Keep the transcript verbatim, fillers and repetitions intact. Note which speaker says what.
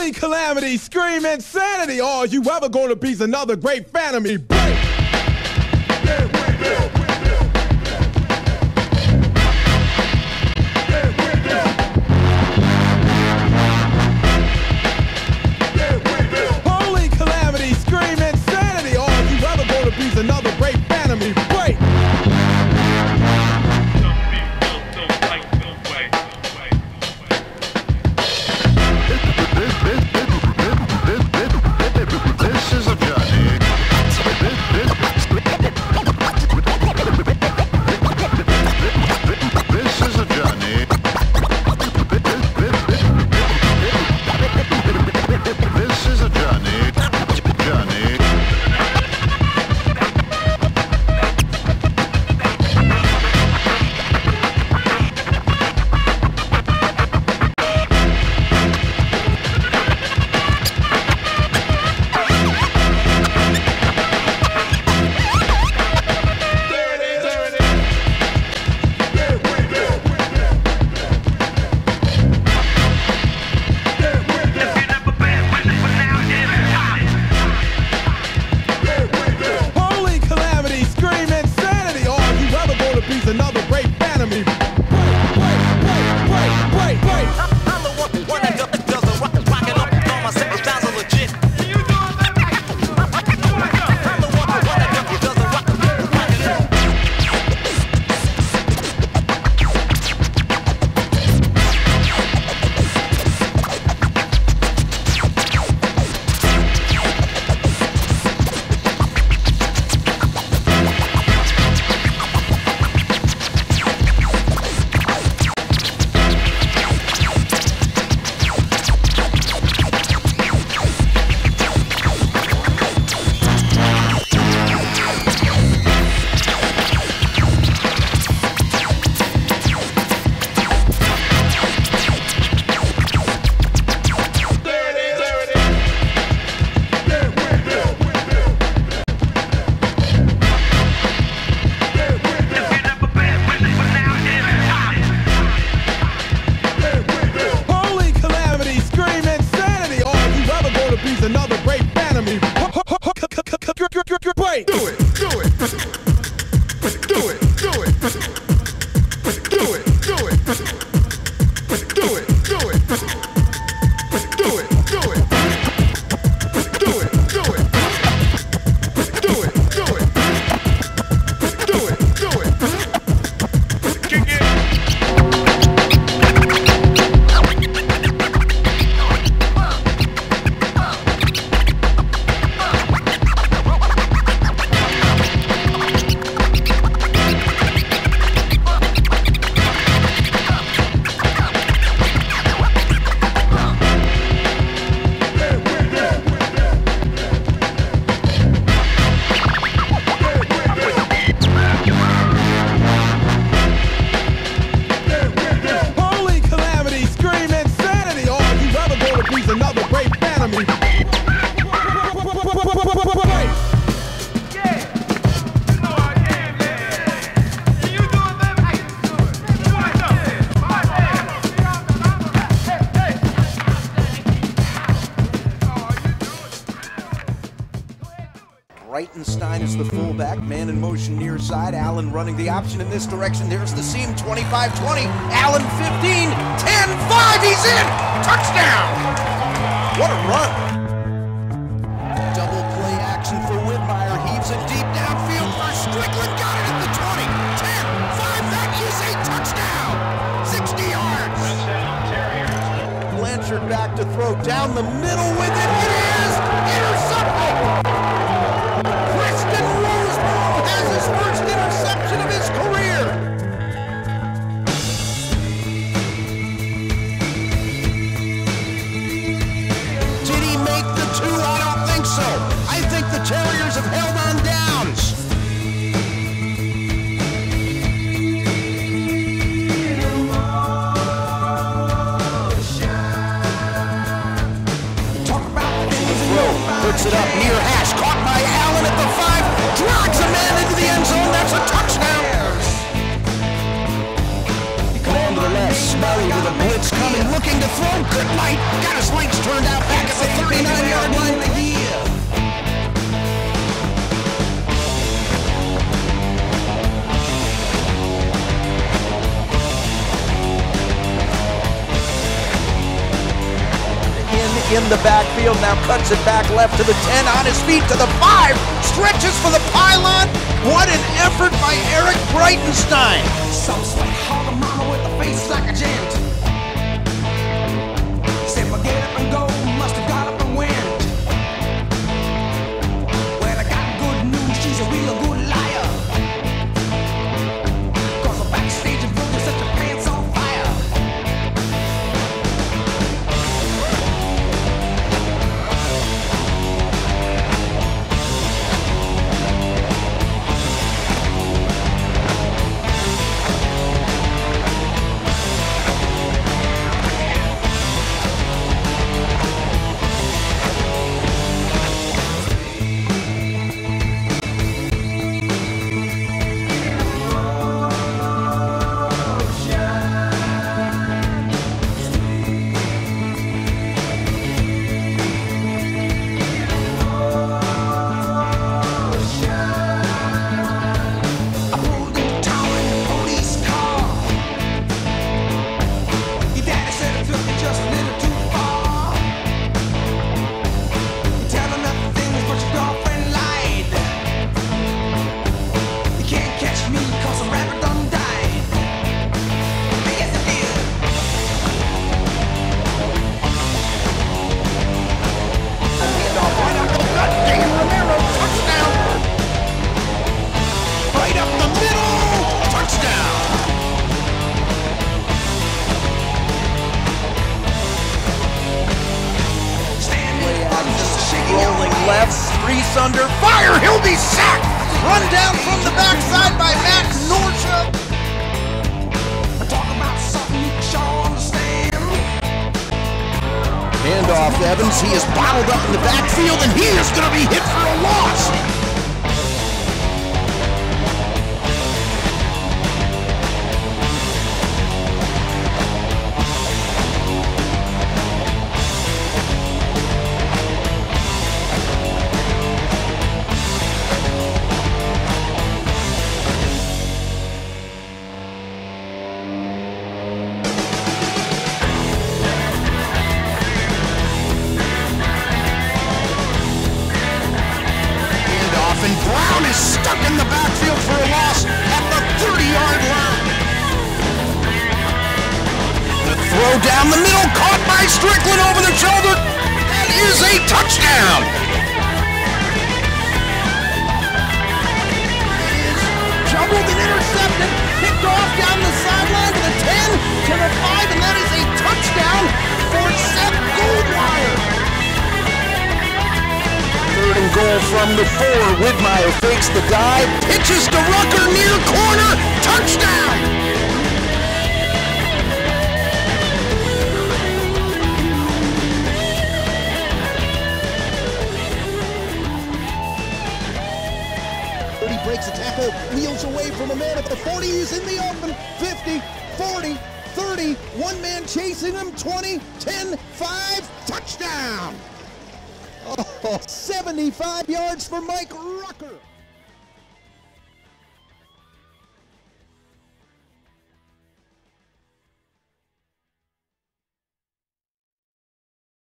Speaker 1: Holy calamity, scream insanity. All you ever gonna be's another great fan of me. Break. Holy calamity, scream insanity. All you ever gonna be's another great fan of me. Break.
Speaker 2: This is a journey. This is a journey. This is a journey. Journey.
Speaker 1: Holy calamity, scream insanity. All you ever gonna be's another great fan of me. Break, break, break, break, break, break.
Speaker 3: I'm the one, one that does, does the rock, rock it up. All my simple styles are legit. I'm the one, one that does, does the rock, rock it up.
Speaker 1: Holy calamity, scream insanity. All you ever gonna be's another great fan of me. Break.
Speaker 4: Do it, do it. Do it, do it. Do it, do it. Do it, do it. Do it, do it. Do it, do it. Do it, do it. Do it, do it. Kick it.
Speaker 1: Holy calamity, scream insanity. All you ever gonna be's another great fan of me. Break.
Speaker 5: Breitenstein is the fullback, man in motion near side. Allen running the option in this direction. There's the seam, twenty-five twenty. Allen fifteen, ten, five, he's in! Touchdown! What a run! Double play action for Whitmire. Heaves it deep downfield for Strickland. Got it at the twenty, ten, five, that is a touchdown! sixty yards! Blanchard back to throw down the middle with it. It is intercepted! Preston Roseborough has his first interception of his career. Did he make the two? I don't think so. I think the Terriers have held on downs. Talk about things in your mind. Puts it up near hash. Caught by Allen at the five. Drags a man into the end zone. That's a touchdown. Command to the left. Smelly with a blitz coming. Looking to throw. Good night. Got his legs turned out back. in the backfield, now cuts it back left to the ten, on his feet to the five, stretches for the pylon. What an effort by Eric Breitenstein.
Speaker 6: Some sweet hog mama with a face like a gent. Said, "Well, get up and go, must have got up and went." Well, I got good news, she's a real good liar. Cause the backstage of Brooklyn set your pants on fire.
Speaker 5: Reese under fire, he'll be sacked! Run down from the backside by Max Norsha.
Speaker 6: Talk about something you sure understand.
Speaker 5: Handoff Evans, he is bottled up in the backfield and he is going to be hit for a loss. And Brown is stuck in the backfield for a loss at the thirty-yard line. The throw down the middle, caught by Strickland over the shoulder. That is a touchdown. Jumbled and intercepted, picked off down the sideline to the ten, to the five, and that is a touchdown for Seth Goldwire. Third and goal from the four. Widmeyer fakes the dive, pitches to Rucker near corner, touchdown!
Speaker 1: He breaks a tackle, wheels away from a man at the forty, he's in the open, fifty, forty, thirty, one man chasing him, twenty, ten, five, touchdown! Oh, seventy-five yards for Mike Rucker.